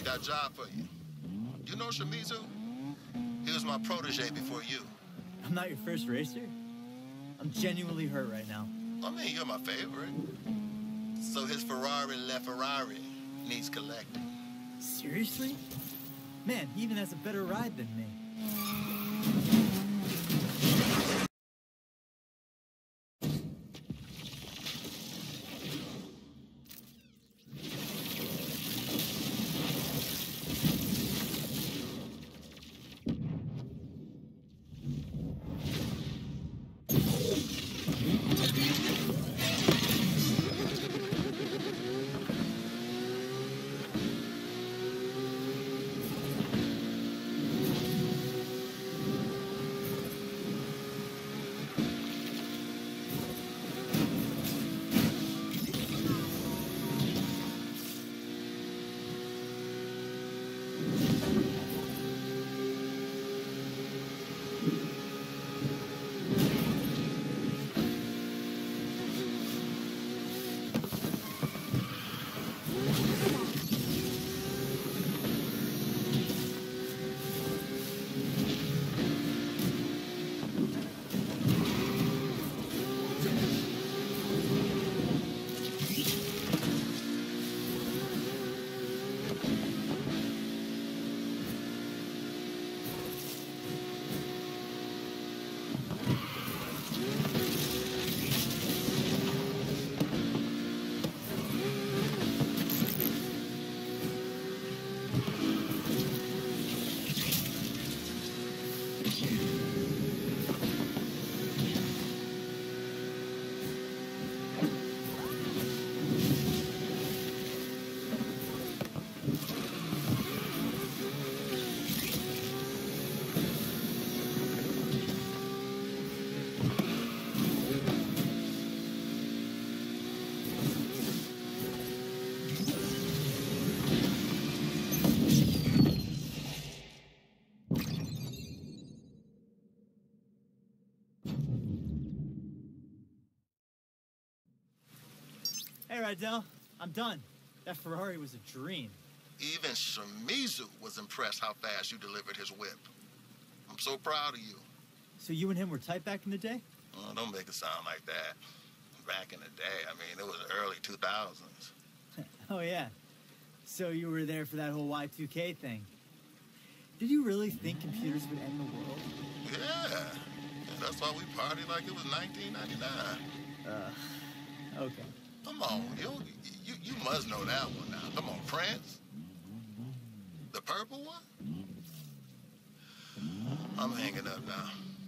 got a job for you. You know Shimizu? He was my protege before you. I'm not your first racer? I'm genuinely hurt right now. I mean, you're my favorite. So his Ferrari LaFerrari needs collecting. Seriously? Man, he even has a better ride than me. Hey, Rydells, I'm done. That Ferrari was a dream. Even Shimizu was impressed how fast you delivered his whip. I'm so proud of you. So you and him were tight back in the day? Oh, don't make it sound like that. Back in the day, I mean, it was the early 2000s. Oh, yeah. So you were there for that whole Y2K thing. Did you really think computers would end the world? Yeah. That's why we partied like it was 1999. Okay. Come on, you must know that one now. Come on, Prince. The purple one? I'm hanging up now.